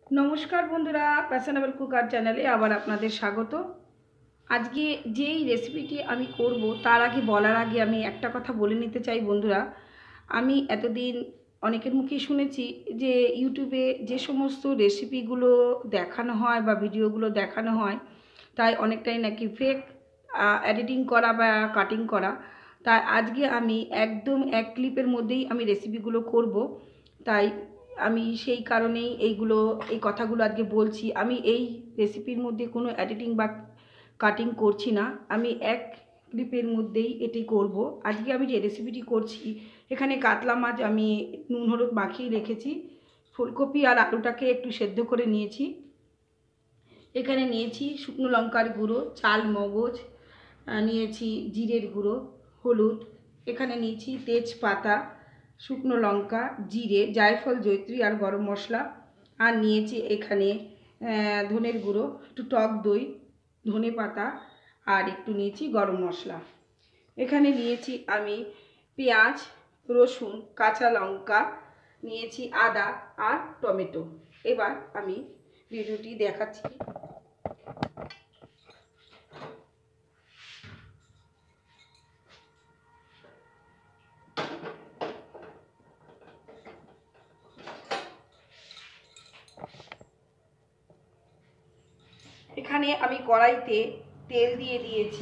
নমস্কার বন্ধুরা, fashionable cooker চ্যানেলে আবার আপনাদের স্বাগত। আজকে যেই রেসিপিটি আমি করব তার আগে বলার আগে আমি একটা কথা বলে নিতে চাই বন্ধুরা। আমি এতদিন অনেকের মুখেই শুনেছি যে ইউটিউবে যে সমস্ত রেসিপিগুলো দেখানো হয় বা ভিডিওগুলো দেখানো হয় তাই অনেকটাই নাকি ফেক এডিটিং করা বা কাটিং করা। তাই আজকে আমি একদম এক ক্লিপের মধ্যেই আমি রেসিপিগুলো করব। তাই আমি সেই কারণেই এই কথাগুলো আজকে বলছি। আমি এই রেসিপির মধ্যে কোনো এডিটিং বা কাটিং করছি না, আমি এক ক্লিপের মধ্যেই এটি করব। আজকে আমি যে রেসিপিটি করছি, এখানে কাতলা মাছ আমি নুন হলুদ মাখিয়ে রেখেছি, ফুলকপি আর আলুটাকে একটু সেদ্ধ করে নিয়েছি, এখানে নিয়েছি শুকনো লঙ্কার গুঁড়ো, চাল মগজ নিয়েছি, জিরের গুঁড়ো, হলুদ, এখানে নিয়েছি তেজপাতা, শুকনো লঙ্কা, জিরে, জায়ফল, জয়ত্রী আর গরম মশলা, আর নিয়েছি এখানে ধনের গুঁড়ো, একটু টক দই, ধনে পাতা আর একটু নিয়েছি গরম মশলা। এখানে নিয়েছি আমি পেঁয়াজ, রসুন, কাঁচা লঙ্কা, নিয়েছি আদা আর টমেটো। এবার আমি ভিডিওটি দেখাচ্ছি। এখানে আমি কড়াইতে তেল দিয়ে দিয়েছি।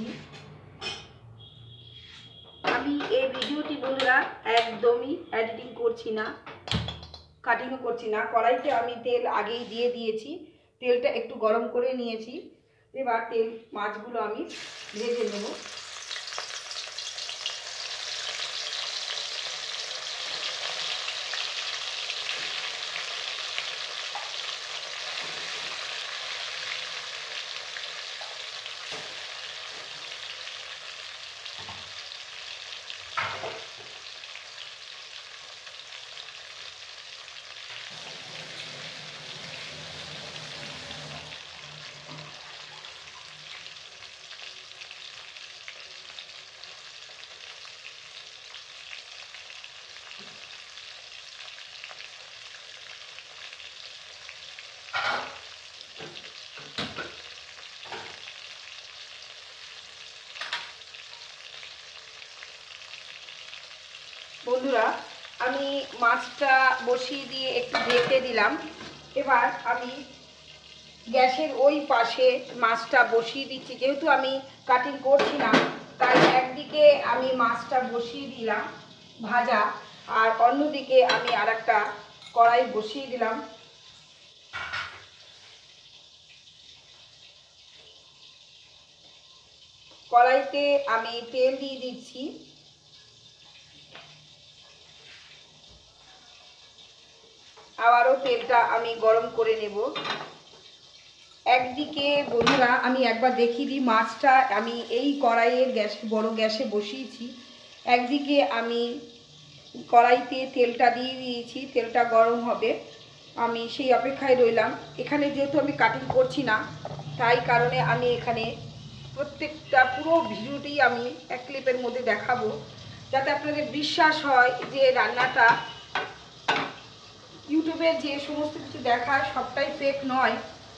আমি এই ভিডিওটি বন্ধুরা একদমই এডিটিং করছি না, কাটিংও করছি না। কড়াইতে আমি তেল আগেই দিয়ে দিয়েছি, তেলটা একটু গরম করে নিয়েছি। এবার মাছগুলো আমি ভেজে নেব। বন্ধুরা, আমি মাছটা বসিয়ে দিয়ে একটু ঢেকে দিলাম। এবার আমি গ্যাসের ওই পাশে মাছটা বসিয়ে দিচ্ছি। যেহেতু আমি কাটিং করছি না, তাই একদিকে আমি মাছটা বসিয়ে দিলাম ভাজা, আর অন্যদিকে আমি আরেকটা কড়াই বসিয়ে দিলাম। কড়াইতে আমি তেল দিয়ে দিচ্ছি। আবারও তেলটা আমি গরম করে নেব। একদিকে বন্ধুরা আমি একবার দেখিয়ে দিই, মাছটা আমি এই কড়াইয়ের বড় গ্যাসে বসিয়েছি। একদিকে আমি কড়াইতে তেলটা দিয়ে দিয়েছি, তেলটা গরম হবে, আমি সেই অপেক্ষায় রইলাম। এখানে যেহেতু আমি কাটিং করছি না, তাই কারণে আমি এখানে প্রত্যেকটা পুরো ভিডিওটি আমি এক ক্লিপের মধ্যে দেখাবো, যাতে আপনাদের বিশ্বাস হয় যে রান্নাটা ইউটিউবে যে সমস্ত কিছু দেখায় সবটাই ফেক নয়।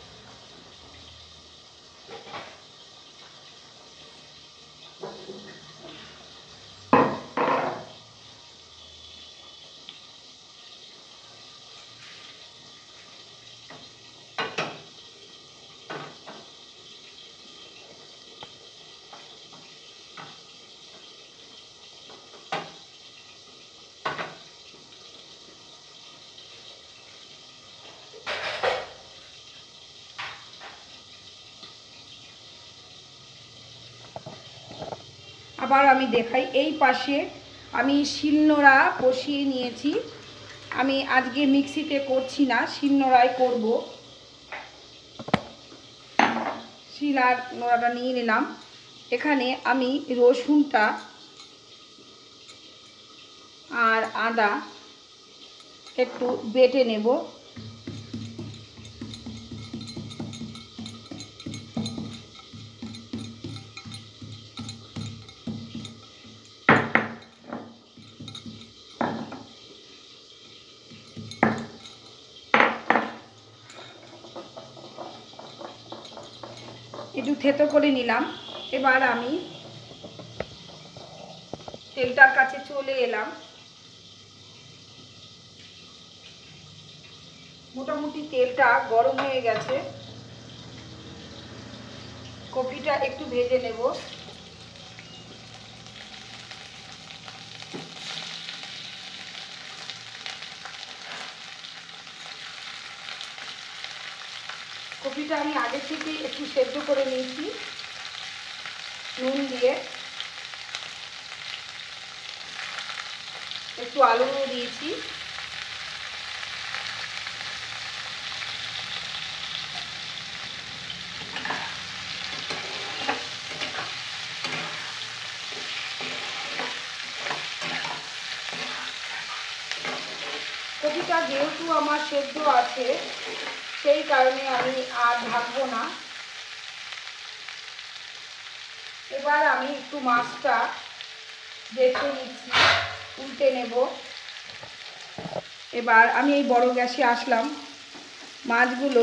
আবার আমি দেখাই, এই পাশে আমি শিলনোড়া বসিয়ে নিয়েছি। আমি আজকে মিক্সিতে করছি না, শিলনোড়ায় করব। শিল আর নোড়াটা নিয়ে নিলাম। এখানে আমি রসুনটা আর আদা একটু বেটে নেব। একটু থেতো করে নিলাম। এবার আমি তেলটার কাছে চলে এলাম। মোটামুটি তেলটা গরম হয়ে গেছে। কপিটা একটু ভেজে নেব। কপিটা আমি আগে থেকে একটু সেদ্ধ করে নিয়েছি নুন দিয়ে। একটু আলুও দিয়েছি। কপিটা যেহেতু আমার সেদ্ধ আছে সেই কারণে আমি আর ঢাকবো না। এবার আমি একটু মাছটা দেখে নিচ্ছি, উল্টে নেব। এবার আমি এই বড় গ্যাসে আসলাম। মাছগুলো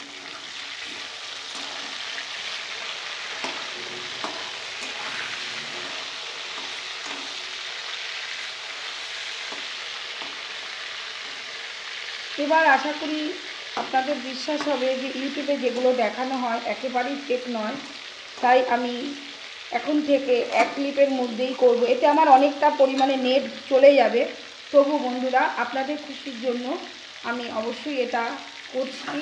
এবার আশা করি আপনাদের বিশ্বাস হবে যে ইউটিউবে যেগুলো দেখানো হয় একেবারেই ফেক নয়। তাই আমি এখন থেকে এক ক্লিপের মধ্যেই করব। এতে আমার অনেকটা পরিমাণে নেট চলে যাবে। তবু বন্ধুরা আপনাদের খুশির জন্য আমি অবশ্যই এটা করছি।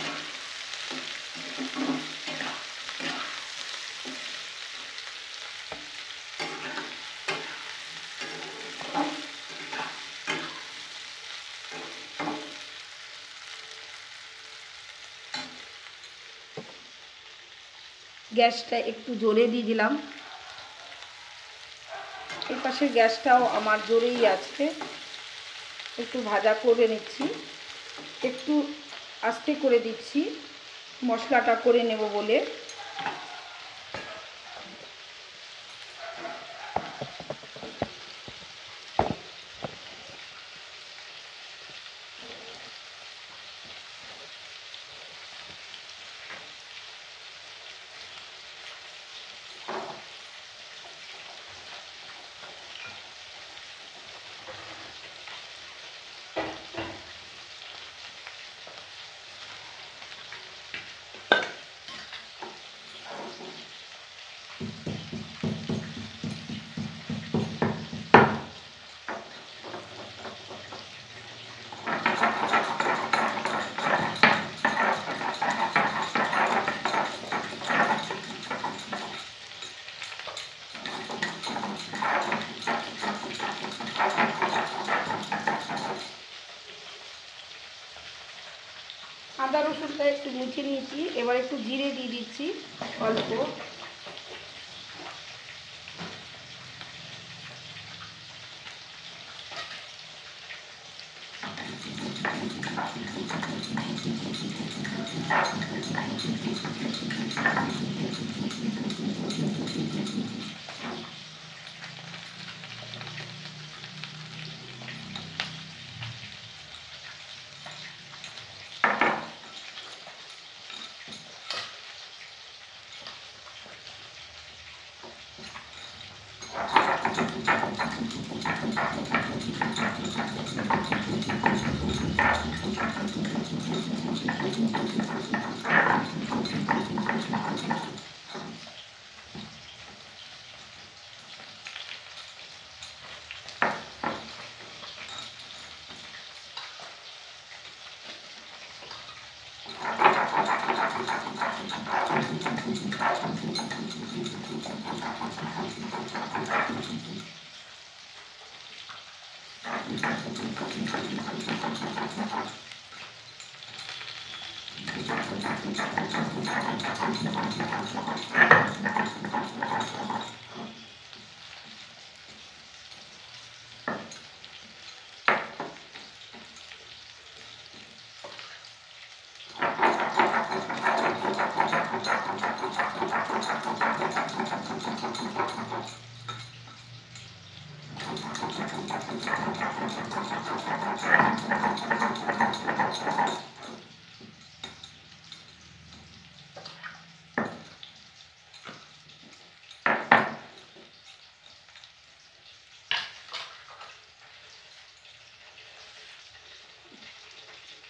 গ্যাসটা একটু জোরে দিয়ে দিলাম। এই পাশে গ্যাসটাও আমার জোরেই আছে। একটু ভাজা করে নিচ্ছি, একটু আস্তে করে দিচ্ছি মশলাটা করে নেব বলে। আদা রসুনটা একটু মুছে নিয়েছি। এবার একটু জিরে দিয়ে দিচ্ছি অল্প।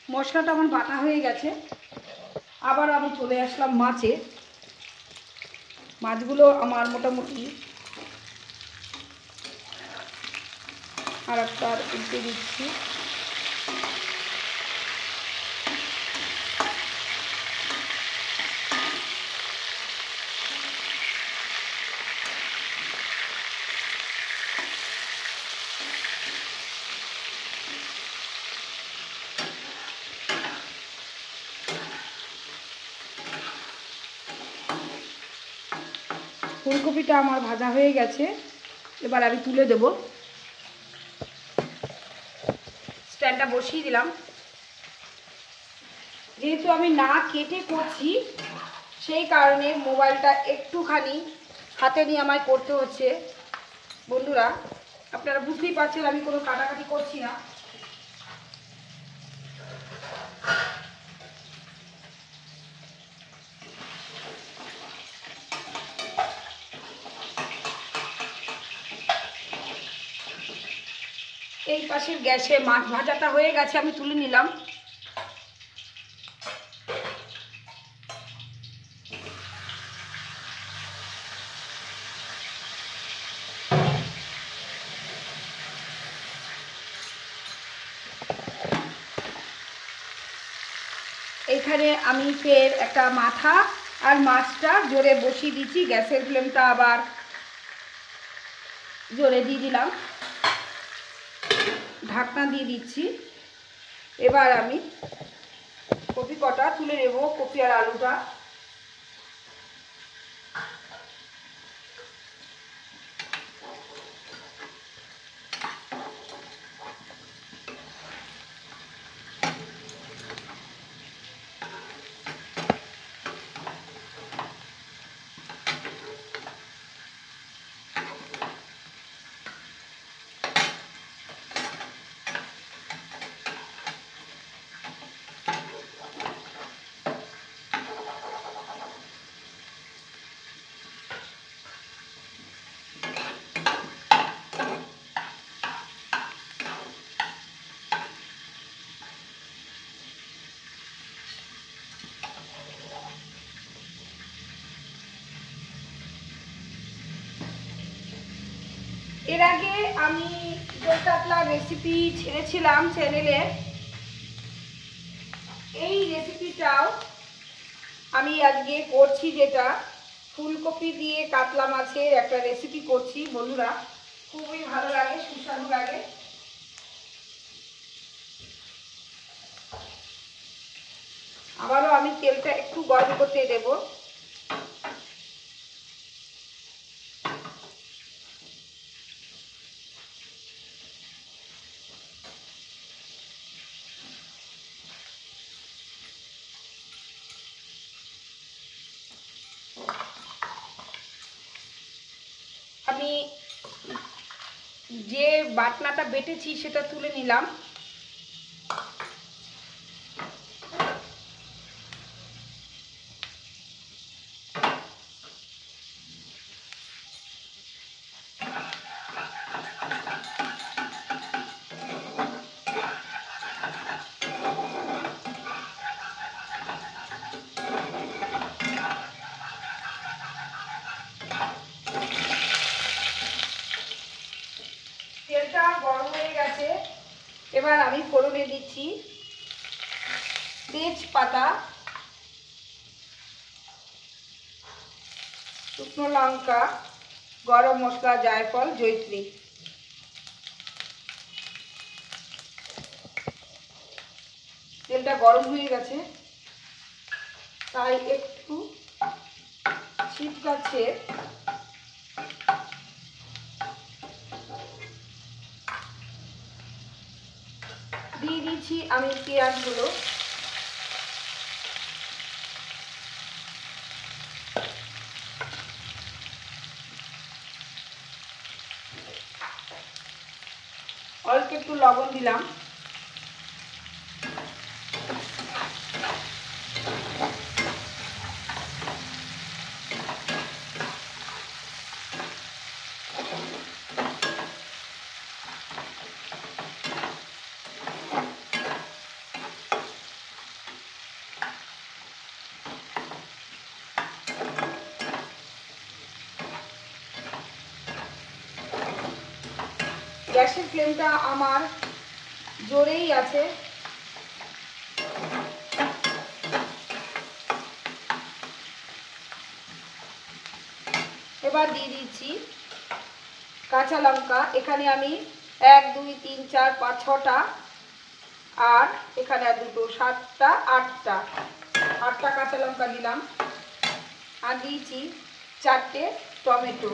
মশলাটা আমার বাটা হয়ে গেছে। আবার আমি চলে আসলাম মাছে। মাছগুলো আমার মোটামুটি আর একটা উল্টে দিচ্ছি। ফুলকপিটা আমার ভাজা হয়ে গেছে, এবার আমি তুলে দেব। স্ট্যান্ডটা বসিয়ে দিলাম। যেহেতু আমি না কেটে করছি সেই কারণে মোবাইলটা একটুখানি হাতে নিয়ে আমায় করতে হচ্ছে। বন্ধুরা আপনারা বুঝতেই পারছেন আমি কোনো কাটাকাটি করছি না। এই পাশের গ্যাসে মাছ ভাজাটা হয়ে গেছে, আমি তুলে নিলাম। এইখানে আমি ফের একটা মাথা আর মাছটা জোরে বসিয়ে দিচ্ছি। গ্যাসের ফ্লেমটা আবার জোরে দিয়ে দিলাম, ঢাকনা দিয়ে দিচ্ছি। এবার আমি কপি কটা তুলে নেব, কপি আর আলুটা। এর আগে আমি দই কাতলার রেসিপি ছেড়েছিলাম চ্যানেলে। এই রেসিপিটাও আমি আজকে করছি, যেটা ফুলকপি দিয়ে কাতলা মাছের একটা রেসিপি করছি। বন্ধুরা খুবই ভালো লাগে, সুস্বাদু লাগে। আবারও আমি তেলটা একটু গরম করতে দেব। আমি যে বাটনাটা বেটেছি সেটা তুলে নিলাম। তেলটা গরম হয়ে গেছে, এবার আমি ফোড়নে দিচ্ছি তেজপাতা, শুকনো লঙ্কা, গরম মশলা, জায়ফল, জয়িত্রী। তেলটা গরম হয়ে গেছে, তাই একটু ছিটকাচ্ছে দিয়ে দিচ্ছি আমি পেঁয়াজগুলো। অল্প একটু লবণ দিলাম। গ্যাসের ফ্লেমটা আমার জোরেই আছে। এবার দিয়ে দিচ্ছি কাঁচা লঙ্কা। এখানে আমি 1 2 3 4 5 6টা, আর এখানে 2 7টা 8টা কাঁচা লঙ্কা দিলাম, আর দিয়েছি 4টে টমেটো।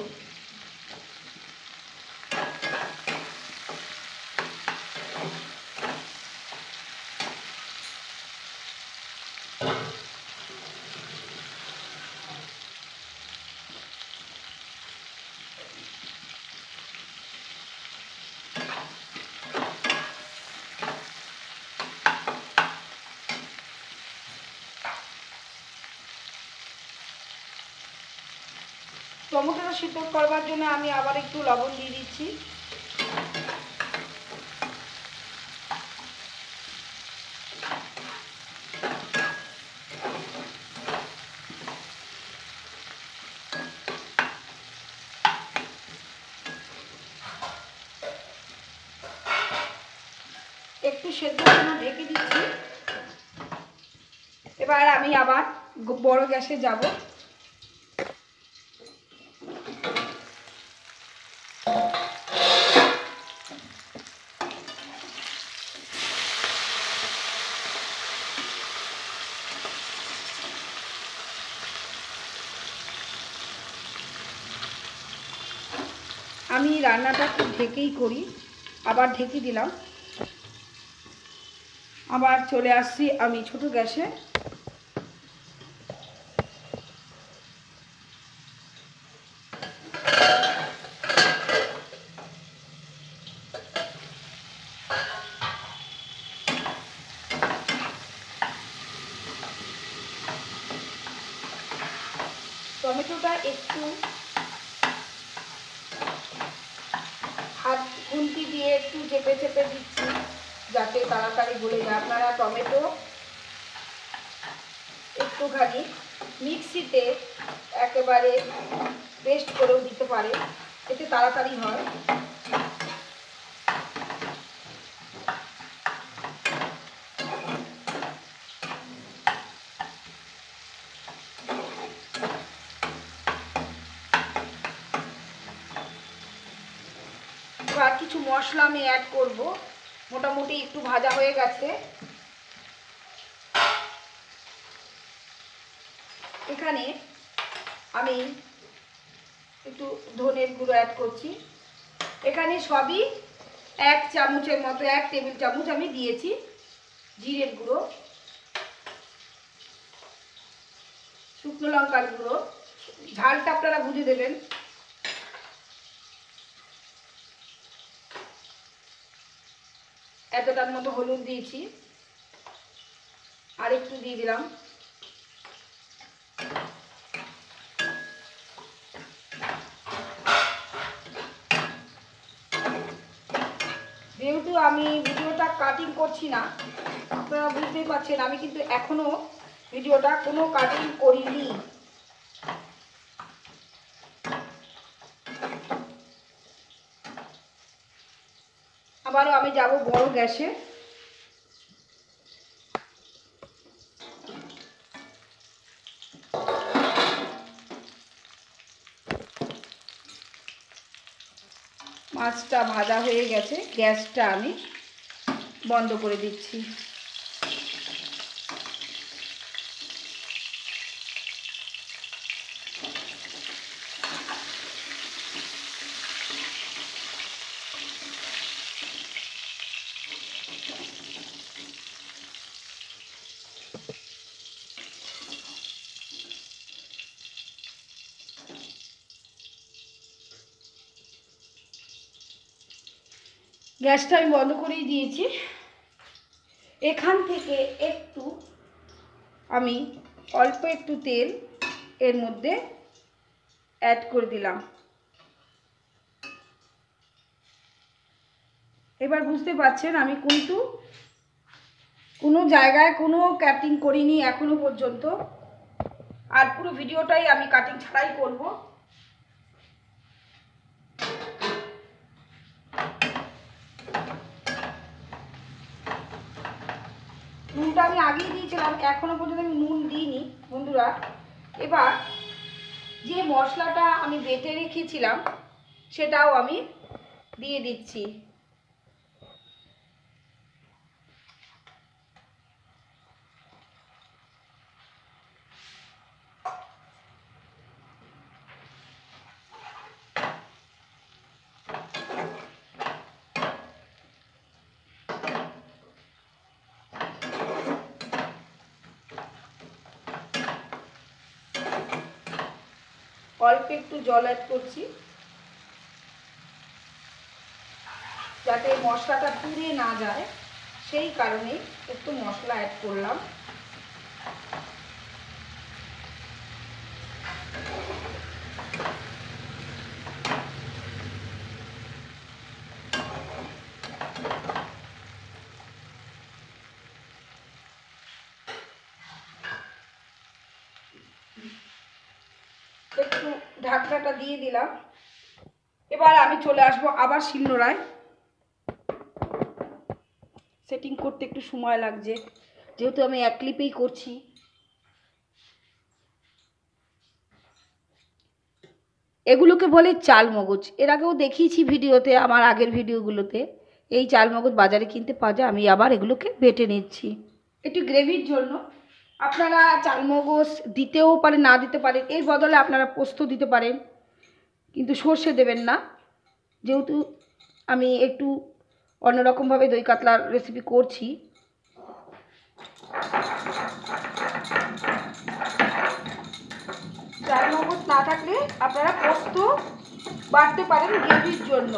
টমেটোটা সিদ্ধ করবার জন্য আমি আবার একটু লবণ দিয়ে দিচ্ছি। একটু সেদ্ধর জন্য ঢেকে দিচ্ছি। এবার আমি আবার বড় গ্যাসে যাব। আমি রান্নাটা খুব ঢেকেই করি, আবার ঢেকে দিলাম। আবার চলে আসছি আমি ছোট গ্যাসে। টমেটোটা একটু হাত খুন্তি দিয়ে একটু চেপে চেপে দিচ্ছি যাতে তাড়াতাড়ি গলে যায়। আপনারা টমেটো একটুখানি মিক্সিতে একেবারে পেস্ট করেও দিতে পারে, এতে তাড়াতাড়ি হয়। আর কিছু মশলা আমি অ্যাড করব। মোটামুটি একটু ভাজা হয়ে গেছে। এখানে আমি একটু ধনের গুঁড়ো অ্যাড করছি। এখানে সবই 1 চামচের মতো, 1 টেবিল চামচ আমি দিয়েছি জিরের গুঁড়ো, শুকনো লঙ্কার গুঁড়ো, ঝালটা আপনারা বুঝে দেবেন। এতটার মতো হলুদ দিয়েছি, আর একটু দিয়ে দিলাম। যেহেতু আমি ভিডিওটা কাটিং করছি না, আপনারা বুঝতেই পারছেন আমি কিন্তু এখনো ভিডিওটা কোনো কাটিং করিনি। আবারও আমি যাব বড় গ্যাসে। মাছটা ভাজা হয়ে গেছে, গ্যাসটা আমি বন্ধ করে দিচ্ছি। গ্যাসটা আমি বন্ধ করেই দিয়েছি। এখান থেকে একটু আমি অল্প একটু তেল এর মধ্যে অ্যাড করে দিলাম। এবার বুঝতে পারছেন আমি কিন্তু কোনো জায়গায় কোনো কাটিং করিনি এখনো পর্যন্ত, আর পুরো ভিডিওটাই আমি কাটিং ছাড়াই করব। নুনটা আমি আগেই দিয়েছিলাম, এখনও পর্যন্ত আমি নুন দিইনি বন্ধুরা। এবার যে মশলাটা আমি বেটে রেখেছিলাম সেটাও আমি দিয়ে দিচ্ছি। অল্প একটু জল অ্যাড করছি যাতে মশলাটা পুড়ে না যায়, সেই কারণে একটু মশলা অ্যাড করলাম। একটু ঢাকনাটা দিয়ে দিলাম। এবার আমি চলে আসবো আবার শিলনোড়ায়। সেটিং করতে একটু সময় লাগছে, যেহেতু আমি এক ক্লিপেই করছি। এগুলোকে বলে চালমগজ। এর আগেও দেখিয়েছি ভিডিওতে, আমার আগের ভিডিওগুলোতে। এই চালমগজ বাজারে কিনতে পাওয়া যায়। আমি আবার এগুলোকে বেটে নিচ্ছি একটু গ্রেভির জন্য। আপনারা চালমগজ দিতেও পারেন, না দিতে পারেন। এর বদলে আপনারা পোস্ত দিতে পারেন, কিন্তু সর্ষে দেবেন না। যেহেতু আমি একটু অন্যরকমভাবে দই কাতলার রেসিপি করছি। চালমগজ না থাকলে আপনারা পোস্ত বাটতে পারেন গ্রেভির জন্য।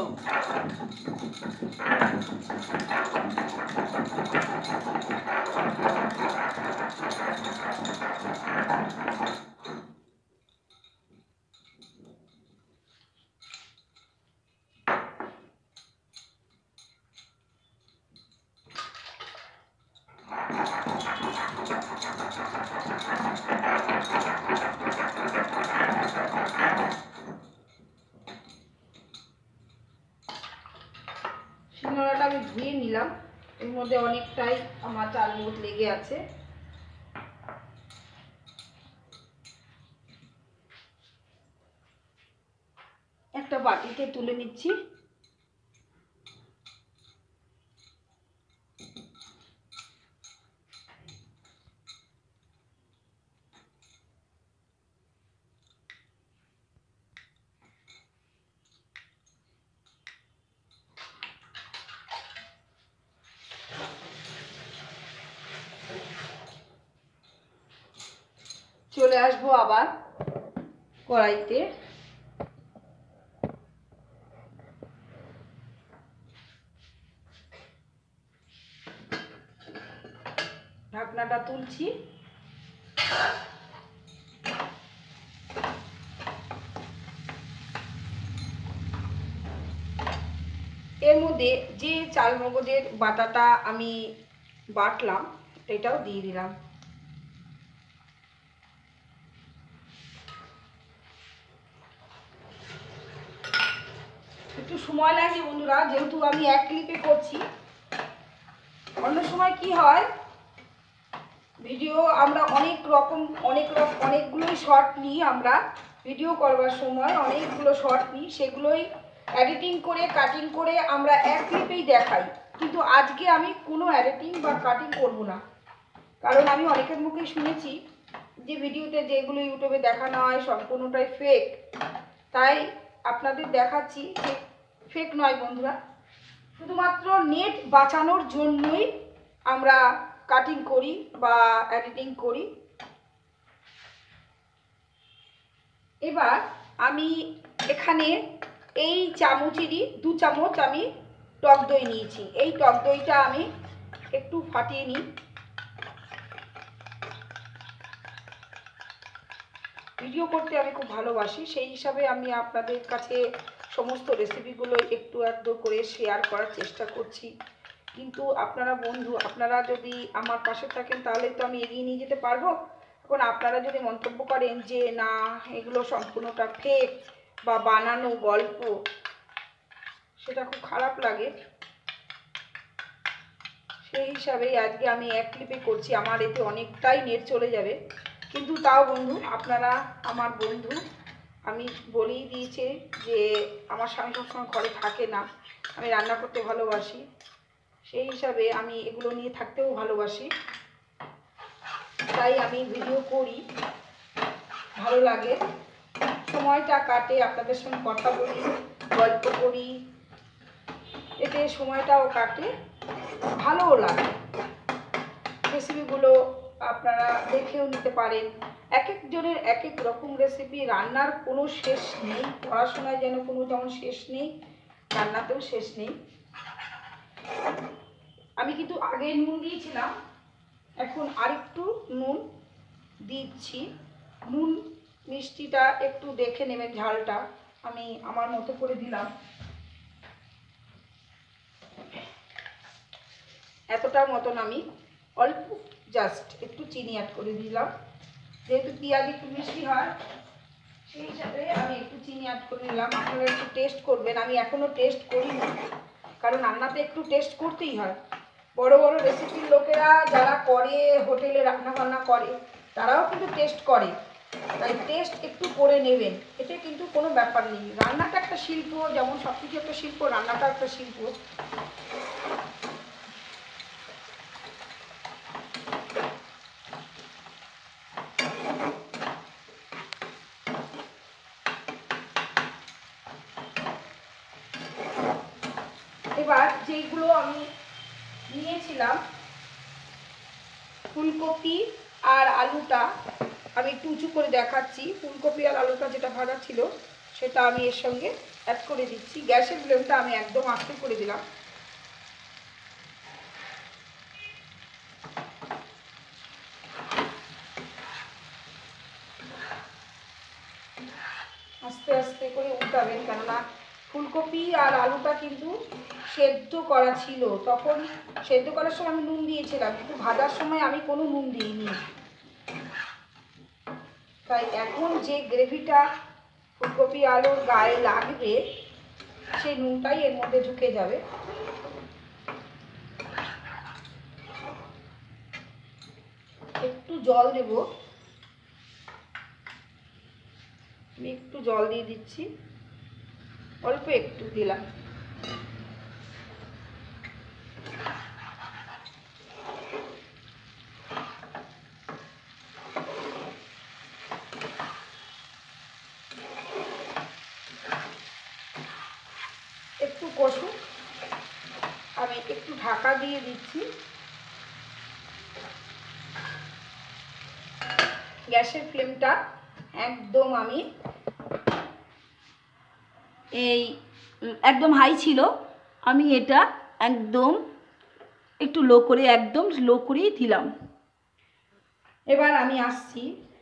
শিলনোড়াটা আমি ধুয়ে নিলাম, এর মধ্যে অনেকটাই আমার চালমগজ লেগে আছে। একটা বাটিতে তুলে নিচ্ছি। চলে আসবো আবার কড়াইতে। ঢাকনাটা তুলছি। এর মধ্যে যে চালমগজের বাটাটা আমি বাটলাম এটাও দিয়ে দিলাম। একটু সময় লাগে বন্ধুরা, যেহেতু আমি এক ক্লিপে করছি। অন্য সময় কি হয়, ভিডিও আমরা অনেকগুলোই শর্ট নিই। আমরা ভিডিও করবার সময় অনেকগুলো শর্ট নিই, সেগুলোই এডিটিং করে কাটিং করে আমরা এক ক্লিপেই দেখাই। কিন্তু আজকে আমি কোনো এডিটিং বা কাটিং করব না, কারণ আমি অনেকের মুখেই শুনেছি যে ভিডিওতে যেগুলো ইউটিউবে দেখানো হয় সম্পূর্ণটাই ফেক। তাই আপনাদের দেখাচ্ছি যে ফেক নয় বন্ধুরা, শুধুমাত্র নেট বাঁচানোর জন্যই আমরা কাটিং করি বা এডিটিং করি। এবার আমি এখানে এই চামচেরই 2 চামচ আমি টক দই নিয়েছি। এই টক দইটা আমি একটু ফাটিয়ে নিই। ভিডিও করতে আমি খুব ভালোবাসি, সেই হিসাবে আমি আপনাদের কাছে সমস্ত রেসিপিগুলো একটু একটু করে শেয়ার করার চেষ্টা করছি। কিন্তু আপনারা বন্ধু, আপনারা যদি আমার পাশে থাকেন তাহলে তো আমি এগিয়ে নিয়ে যেতে পারবো। এখন আপনারা যদি মন্তব্য করেন যে না এগুলো সম্পূর্ণটা ফেক বা বানানো গল্প, সেটা খুব খারাপ লাগে। সেই হিসাবেই আজকে আমি এক ক্লিপে করছি। আমার এতে অনেকটাই নেট চলে যাবে, কিন্তু তাও বন্ধু আপনারা আমার বন্ধু, আমি বলেই দিয়েছি যে আমার স্বামী সবসময় ঘরে থাকে না, আমি রান্না করতে ভালোবাসি, সেই হিসাবে আমি এগুলো নিয়ে থাকতেও ভালোবাসি, তাই আমি ভিডিও করি, ভালো লাগে, সময়টা কাটে, আপনাদের সঙ্গে কথা বলি, গল্প করি, এতে সময়টাও কাটে, ভালোও লাগে। রেসিপিগুলো আপনারা দেখেও নিতে পারেন। এক একজনের এক এক রকম রেসিপি, রান্নার কোনো শেষ নেই, পড়াশোনায় যেন কোনো যেমন শেষ নেই, রান্নাতেও শেষ নেই। আমি কিন্তু আগে নুন দিয়েছিলাম, এখন আরেকটু নুন দিচ্ছি। নুন মিষ্টিটা একটু দেখে নেবেন, ঝালটা আমি আমার মতো করে দিলাম, এতটার মতন আমি অল্প জাস্ট একটু চিনি অ্যাড করে দিলাম, যেহেতু পেঁয়াজ একটু মিষ্টি হয় সেই হিসাবে আমি একটু চিনি অ্যাড করে নিলাম। আপনারা একটু টেস্ট করবেন, আমি এখনও টেস্ট করিনি, কারণ রান্নাতে একটু টেস্ট করতেই হয়। বড় বড় রেসিপির লোকেরা যারা করে, হোটেলে রান্না বান্না করে, তারাও কিন্তু টেস্ট করে, তাই টেস্ট একটু করে নেবেন, এতে কিন্তু কোনো ব্যাপার নেই। রান্নাটা একটা শিল্প, যেমন সব কিছু একটা শিল্প, রান্নাটা একটা শিল্প। এবার যেগুলো আমি নিয়েছিলাম ফুলকপি আর আলুটা, আমি একটু উঁচু করে দেখাচ্ছি, ফুলকপি আর আলুটা যেটা ভাজা ছিল সেটা আমি এর সঙ্গে অ্যাড করে দিচ্ছি। গ্যাসের ফ্লেমটা আমি একদম আস্তে করে দিলাম। আস্তে আস্তে করে উল্টাবেন, কেননা ফুলকপি আর আলুটা কিন্তু সেদ্ধ করা ছিল, তখন সেদ্ধ করার সময় আমি নুন দিয়েছিলাম, কিন্তু ভাজার সময় আমি কোনো নুন দিইনি। তাই এখন যে গ্রেভিটা ফুলকপি আলুর গায়ে লাগবে সেই নুনটাই এর মধ্যে ঢুকে যাবে। একটু জল দেব, আমি একটু জল দিয়ে দিচ্ছি, অল্প একটু দিলাম। একটু কষুক, আমি একটু ঢাকা দিয়ে দিচ্ছি। গ্যাসের ফ্লেমটা একদম আমি একদম হাই ছিল, আমি এটা একদম একটু লো করে, একদম লো করেই দিলাম। এবার আমি আসছি,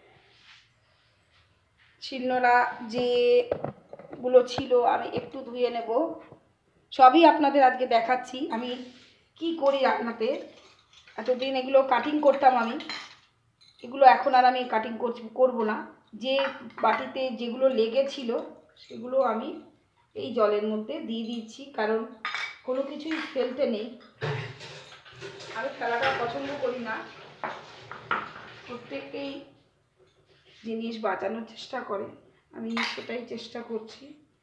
শিলনোড়া যেগুলো ছিল আমি একটু ধুয়ে নেব, সবই আপনাদের আজকে দেখাচ্ছি আমি কি করি রান্নাতে। এতদিন এগুলো কাটিং করতাম আমি, এগুলো এখন আর আমি কাটিং করব না। যে বাটিতে যেগুলো লেগেছিল সেগুলো আমি এই জলের মধ্যে দিয়ে দিচ্ছি, কারণ কোনো কিছুই ফেলতে নেই, আমি ফেলাটা পছন্দ করি না, প্রত্যেকেই জিনিস বাঁচানোর চেষ্টা করে, আমি সেটাই চেষ্টা করছি।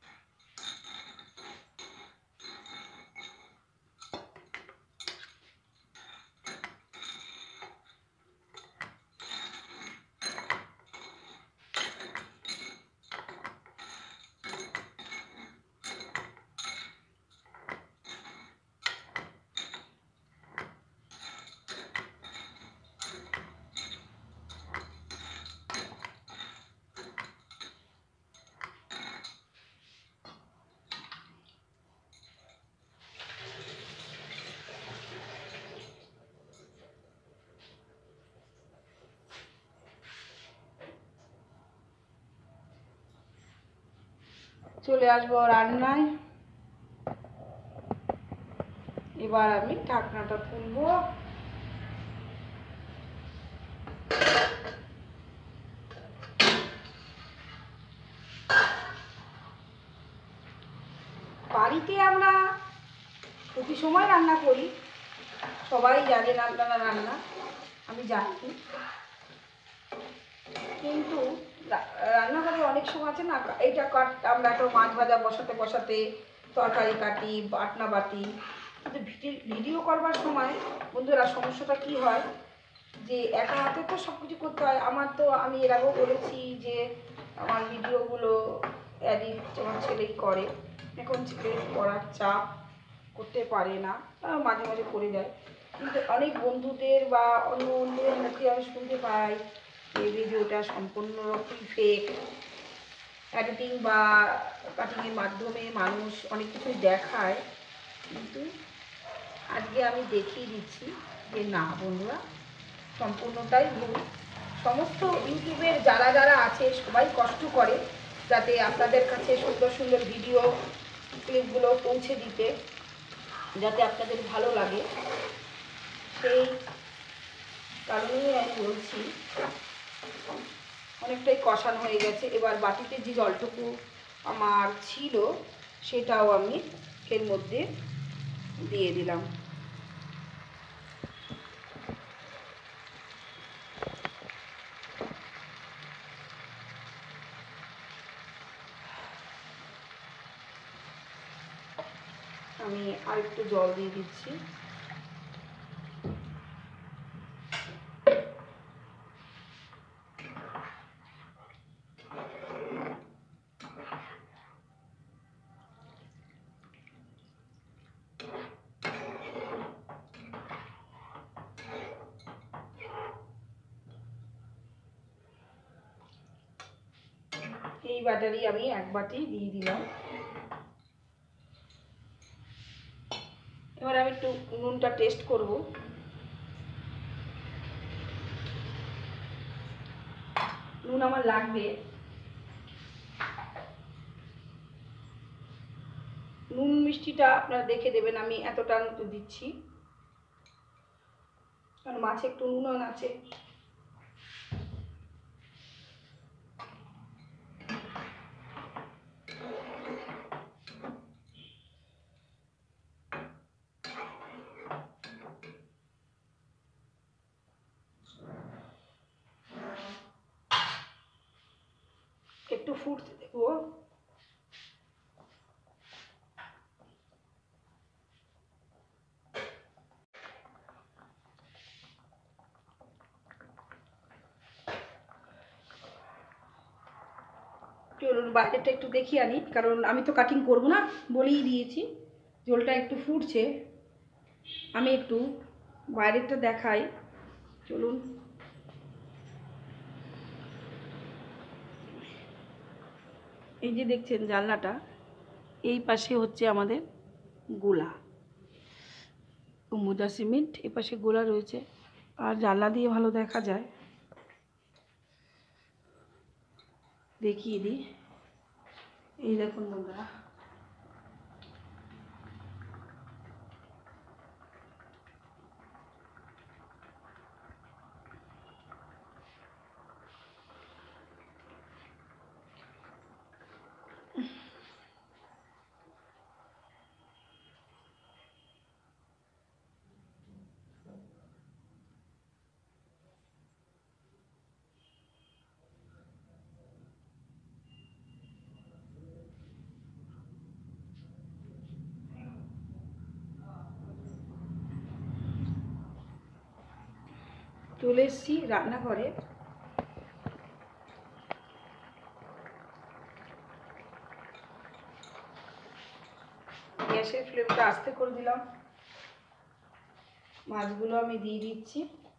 চলে আসবো রান্নায়। এবার আমি ঢাকনাটা খুলবো। বাড়িতে আমরা প্রতি সময় রান্না করি, সবাই জানেন আপনারা রান্না, আমি জানি, কিন্তু রান্নাঘরে অনেক সময় আছে না, এইটা কাট, আমরা একটা মাছ ভাজা বসাতে বসাতে তরকারি কাটি, বাটনা বাটি, কিন্তু ভিডিও করবার সময় বন্ধুরা সমস্যাটা কী হয় যে একা হাতে তো সব কিছু করতে হয়। আমি এর আগেও বলেছি যে আমার ভিডিওগুলো এডিট আমার ছেলেই করে। এখন ছেলের পড়ার চাপ, করতে পারে না, মাঝে মাঝে করে যায়। কিন্তু অনেক বন্ধুদের বা অন্য বন্ধুদের মুখে আমি শুনতে পাই এই ভিডিওটা সম্পূর্ণ রকমই ফেক, এডিটিং বা কাটিংয়ের মাধ্যমে মানুষ অনেক কিছুই দেখায়, কিন্তু আজকে আমি দেখিয়ে দিচ্ছি যে না বন্ধুরা, সম্পূর্ণটাই ভুল। সমস্ত ইউটিউবের যারা যারা আছে সবাই কষ্ট করে যাতে আপনাদের কাছে সুন্দর সুন্দর ভিডিও ক্লিপগুলো পৌঁছে দিতে, যাতে আপনাদের ভালো লাগে, সেই কারণেই আমি বলছি। অনেকটাই কষানো হয়ে গেছে, এবার বাটিতে যে জলটুকু আমার ছিল সেটাও আমি এর মধ্যে দিয়ে দিলাম। আমি আর একটু জল দিয়ে দিচ্ছি। এই বাটারই আমি এক বাটি দিয়ে দিলাম। এবার আমি একটু নুনটা টেস্ট করব। নুন আমার লাগবে, নুন মিষ্টিটা আপনারা দেখে দেবেন। আমি এতটার মতো দিচ্ছি, কারণ মাছে একটু নুন আছে। একটু ফুটতে দেবো। চলুন বাইরেটা একটু দেখিয়ে আনি, কারণ আমি তো কাটিং করব না বলেই দিয়েছি। ঝোলটা একটু ফুটছে, আমি একটু বাইরেটা দেখাই। চলুন। এই যে দেখছেন জানলাটা, এই পাশে হচ্ছে আমাদের গোলা, মুজা সিমেন্ট, এ পাশে গোলা রয়েছে, আর জানলা দিয়ে ভালো দেখা যায়। দেখিয়ে দিই, এই দেখুন বন্ধুরা, চলে এসেছি রান্নাঘরে। গ্যাসের ফ্লেমটা আস্তে করে দিলাম, মাছগুলো আমি দিয়ে দিচ্ছি।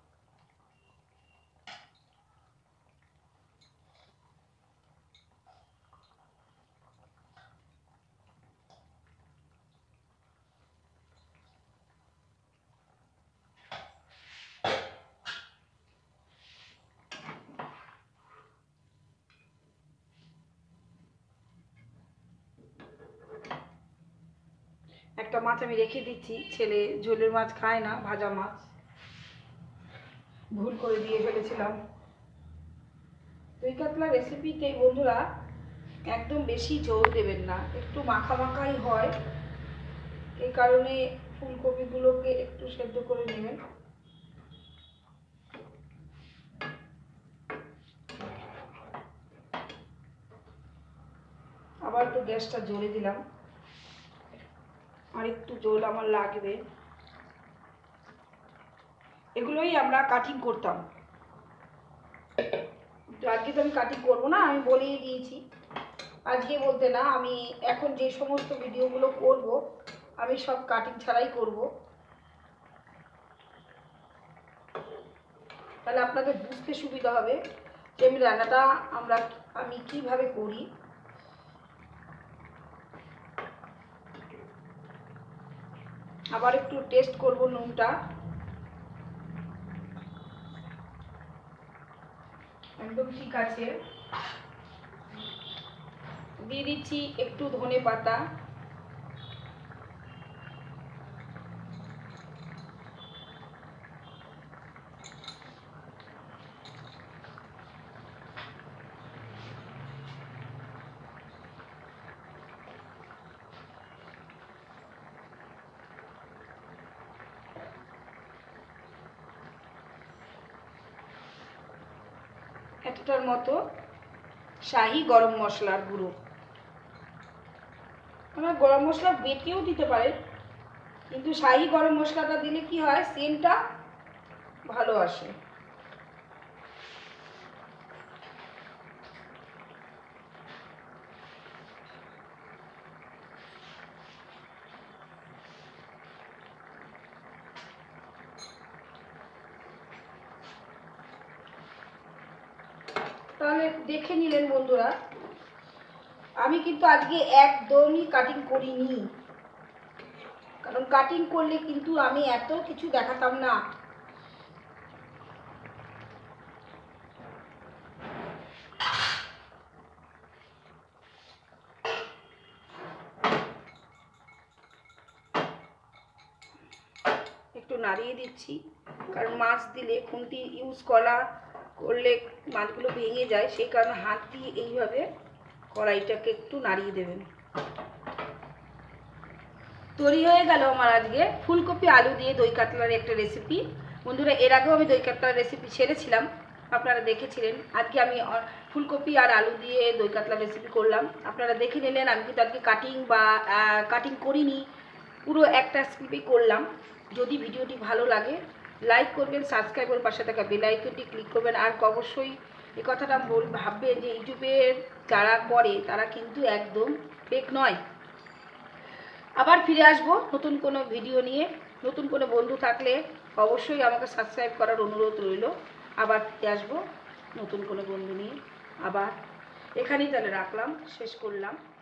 একটা মাছ আমি রেখে দিচ্ছি, ছেলে ঝোলের মাছ খায় না, ভাজা মাছ ভুল করে দিয়ে ফেলেছিলাম। দই কাতলা রেসিপিতে বন্ধুরা একদম বেশি ঝোল দেবেন না, একটু মাখা মাখাই হয়, এই কারণে ফুলকপিগুলোকে একটু সেদ্ধ করে নেবেন। আবার একটু গ্যাসটা জোরে দিলাম, আর একটু জল আমার লাগবে। এগুলোই আমরা কাটিং করতাম, আজকে তো আমি কাটিং করবো না, আমি বলেই দিয়েছি। আজকে বলতে না, আমি এখন যে সমস্ত ভিডিওগুলো করব আমি সব কাটিং ছাড়াই করব, তাহলে আপনাদের বুঝতে সুবিধা হবে যে আমি রান্নাটা আমি কিভাবে করি। আবার একটু টেস্ট করব নুনটা, একদম ঠিক আছে। দিয়ে দিচ্ছি একটু ধনে পাতা, এতটার মতো শাহি গরম মশলার গুঁড়ো। আমরা গরম মশলা বেটেও দিতে পারেন, কিন্তু শাহি গরম মশলাটা দিলে কি হয়, সেন্টটা ভালো আসে। তাহলে দেখে নিলেন বন্ধুরা, আমি কিন্তু আজকে একদমই কাটিং করিনি, কারণ কাটিং করলে কিন্তু আমি এত কিছু দেখাতাম না। একটু নাড়িয়ে দিচ্ছি, কারণ মাছ দিলে খুন্তি ইউজ করলে মাছগুলো ভেঙে যায়, সেই কারণে হাত দিয়ে এইভাবে কড়াইটাকে একটু নাড়িয়ে দেবেন। তৈরি হয়ে গেল আমার আজকে ফুলকপি আলু দিয়ে দই কাতলার একটা রেসিপি। বন্ধুরা, এর আগেও আমি দই কাতলার রেসিপি ছেড়েছিলাম, আপনারা দেখেছিলেন। আজকে আমি ফুলকপি আর আলু দিয়ে দই কাতলার রেসিপি করলাম, আপনারা দেখে নিলেন। আমি কিন্তু আজকে কাটিং করিনি, পুরো একটা স্কিপই করলাম। যদি ভিডিওটি ভালো লাগে লাইক করবেন, সাবস্ক্রাইব করবেন, পাশে থাকা বেল আইকনটি ক্লিক করবেন। আর অবশ্যই এই কথাটা ভাববেন যে ইউটিউবের যারা করে তারা কিন্তু একদম ফেক নয়। আবার ফিরে আসবো নতুন কোনো ভিডিও নিয়ে। নতুন কোনো বন্ধু থাকলে অবশ্যই আমাকে সাবস্ক্রাইব করার অনুরোধ রইল। আবার ফিরে আসবো নতুন কোনো বন্ধু নিয়ে। আবার এখানেই তাহলে রাখলাম, শেষ করলাম।